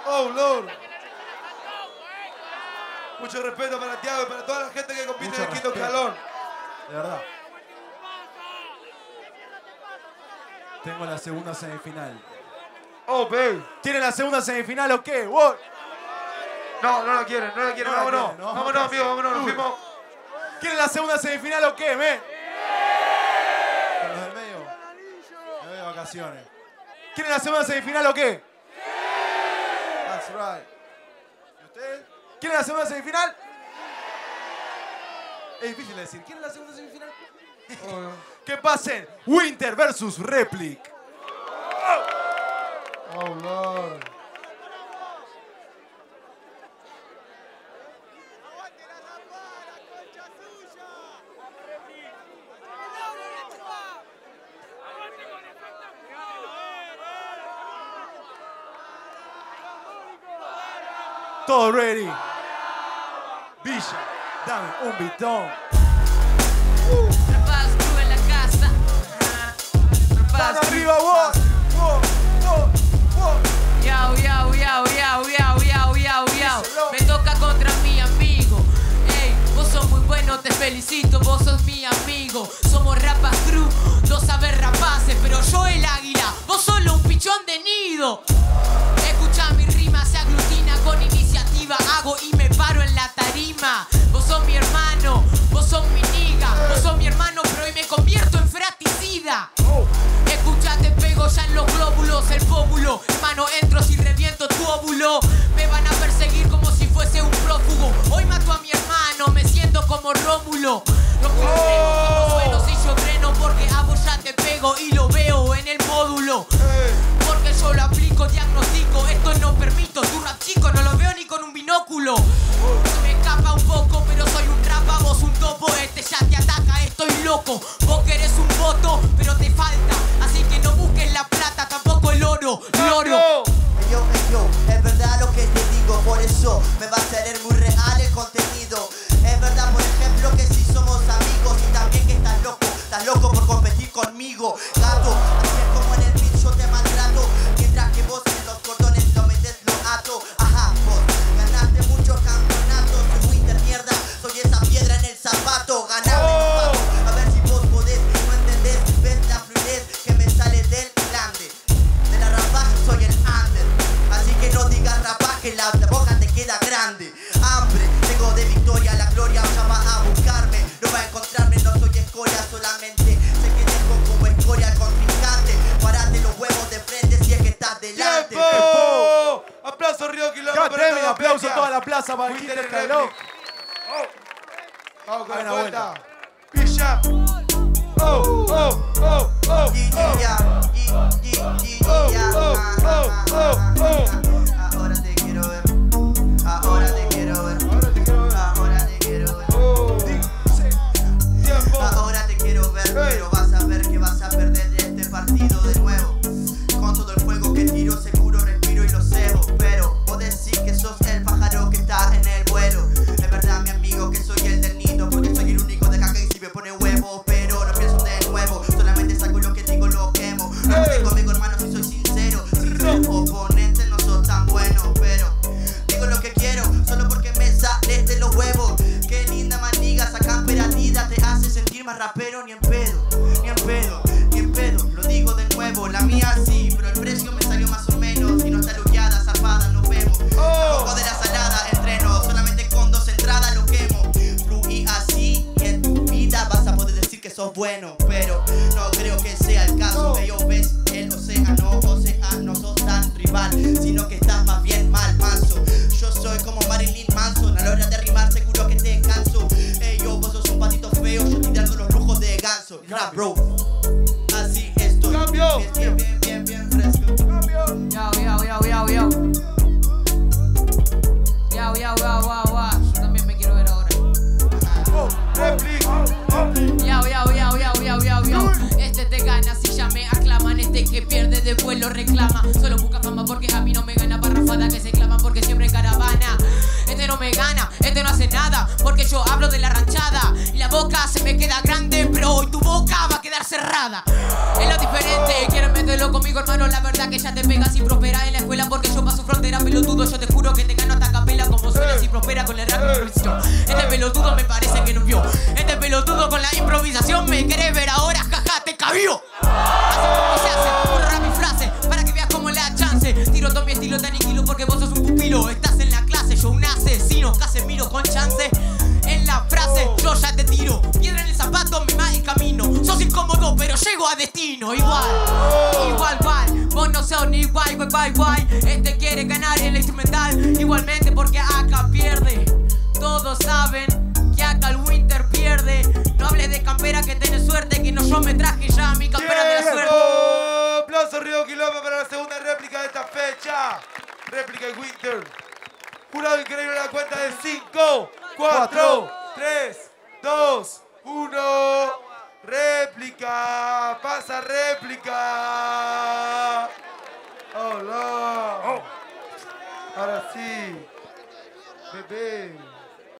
Oh, Lord. Mucho respeto para Thiago y para toda la gente que compite en el quinto escalón. De verdad. Tengo la segunda semifinal. Oh, babe. ¿Quieren la segunda semifinal o qué? What? No, no la quieren, no la quieren. Vámonos. No. Vámonos, amigos, vámonos. Nos fuimos. ¿Quieren la segunda semifinal o qué, men? Con los del medio. Me voy de vacaciones. ¿Quieren la segunda semifinal o qué? That's right. ¿Y ustedes? ¿Quieren la segunda semifinal? Es difícil decir. ¿Quieren la segunda semifinal? Que pasen Winter versus Replic. Oh, Lord. Todo ready. Villa, dame un bitón. Rapaz, tú en la casa. ¡Mano arriba, vos! Yao, yao, yao, yao, yao, yao, yao, yao. Me toca contra mi amigo. Ey, vos sos muy bueno, te felicito, vos sos mi amigo. Somos Rapas Crew, dos saber rapaces, pero yo el águila, vos solo un pichón de nido. Escucha mi rima, se aglutina con iniciativa, hago y me paro en la tarima. Vos sos mi hermano, vos sos mi niga, vos sos mi hermano, pero hoy me convierto en fratricida. Escucha, te pego ya en los glóbulos, el pómulo. Hermano, entro si reviento tu óvulo. Me van a perseguir como si fuese un prófugo. Hoy mato a mi hermano, me siento como Rómulo. Los como suelo si yo freno, porque a vos ya te pego y lo veo en el módulo. Porque yo lo aplico, diagnostico, esto no permito. Tu rap chico no lo veo ni con un binóculo. Se me escapa un poco, pero soy un rapa, vos un topo. Este ya te ataca, estoy loco. Vos querés un voto, pero te falta. Así que no busques la plata, tampoco el oro. Loro. Yo, es verdad lo que te digo, por eso me va a salir muy real el contenido. Es verdad, por ejemplo, que si somos amigos y también que estás loco por competir conmigo. Gato, así es como en el beat yo te maltrato, mientras que vos en los cordones lo metes, lo ato. Ajá, vos ganaste muchos campeonatos, soy Winter mierda, soy esa piedra en el zapato. Ganame un paso, a ver si vos podés, no entendés, ves la fluidez que me sale del grande. De la rapaje soy el under, así que no digas rapaje, la boca te queda grande. Hambre, tengo de victoria, la gloria ya va a buscarme, no va a encontrarme, no soy escoria, solamente sé que dejo como escoria al contrincante. Parate los huevos de frente si es que estás delante. ¡Tiempo! ¡Aplauso, Río Quilombo! Cállate, un aplauso a toda la plaza para el quinto escalón. Vamos con Hay la una vuelta. Bishop. Oh, oh, oh, oh. Ahora te quiero ver. Ahora te quiero ver. Ahora te quiero ver. Ahora te quiero ver, pero vas a ver que vas a perder este partido de nuevo. Con todo el fuego que tiro, seguro respiro y lo cebo. Pero vos decís que sos el pájaro que está en el vuelo. Es verdad, mi amigo, que soy el del nido, porque soy el único de acá que si me pone huevo. Pero no pienso de nuevo, solamente saco lo que digo, lo quemo. No me conmigo, hermano, si soy sincero. Si sos oponente, no sos tan bueno, pero digo lo que quiero, solo porque me sale de los huevos. Qué linda maniga, esa camperatida te hace sentir más rapero. Ni en pedo, ni en pedo, ni en pedo. Lo digo de nuevo, la mía sí, pero el precio me salió más o menos. Si no está luqueada, zarpada, nos vemos. Tampoco de la salada, entreno, solamente con 2 entradas lo quemo. Fluí así y en tu vida vas a poder decir que sos bueno, pero no creo que sea el caso. Ellos ves el océano, no sos tan rival, sino que estás más bien mal, manso. Yo soy como Marilyn Manson, a la hora de rimar seguro que te canso. Yo, vos sos un patito feo, yo tirando los lujos de ganso. Rap, bro, así estoy. Cambio. Bien fresco. Cambio. Yao, yao, yao, yao, yao. Yao, yao, yao, yao, yao. Yo también me quiero ver ahora. Replic. Yao, yao, yao, yao, yao, yao, yao. Este te gana si ya me aclaman. Este que pierde después lo reclama. Solo busca fama porque a mí no me gana. Parrafadas que se claman porque siempre en caravana. Este no me gana, este no hace nada, porque yo hablo de la ranchada. Y la boca se me queda grande, pero hoy tu boca va a quedar cerrada. Es lo diferente, quieren meterlo Hablo conmigo, hermano, la verdad que ya te pegas y prosperas en la escuela porque yo paso frontera, pelotudo. Yo te juro que te gano hasta capela como suenas y prospera con el rap improvisación. Este pelotudo me parece que no vio. Este pelotudo con la improvisación me quiere ver ahora, jaja, te cabió. Así como se hace, puro rap y frase, para que veas cómo le da chance. Tiro todo mi estilo, te aniquilo porque vos sos un pupilo. Estás en la clase, yo un asesino, Casemiro con chance. En la frase, yo ya te tiro. Piedra en el zapato, mi mal camino. Sos incómodo, pero llego a destino. Igual, vos no sos ni guay. Este quiere ganar en la instrumental. Igualmente porque acá pierde. Todos saben que acá el Winter pierde. No hables de campera que tenés suerte, que no yo me traje ya mi campera de la suerte. Aplauso Río Quilombo para la segunda réplica de esta fecha. Réplica de Winter. Jurado increíble a la cuenta de 5, 4, 3, 2, 1. Réplica. Pasa réplica. Oh, no. Ahora sí. Bebé.